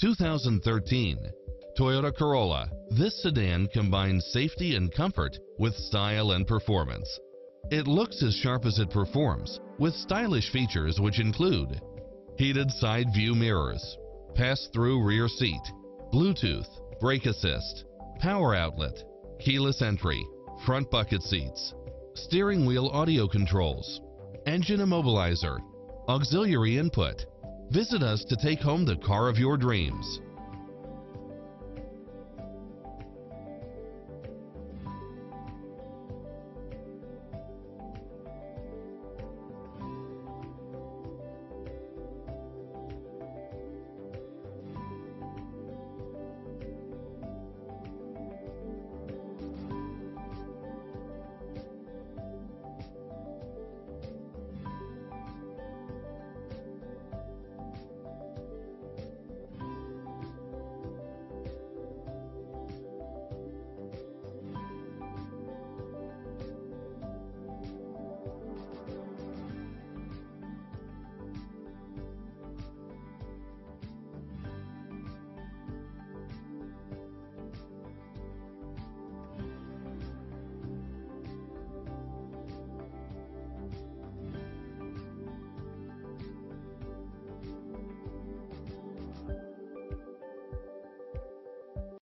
2013 Toyota Corolla. This sedan combines safety and comfort with style and performance. It looks as sharp as it performs, with stylish features which include heated side view mirrors, pass-through rear seat, Bluetooth, brake assist, power outlet, keyless entry, front bucket seats, steering wheel audio controls, engine immobilizer, auxiliary input. Visit us to take home the car of your dreams.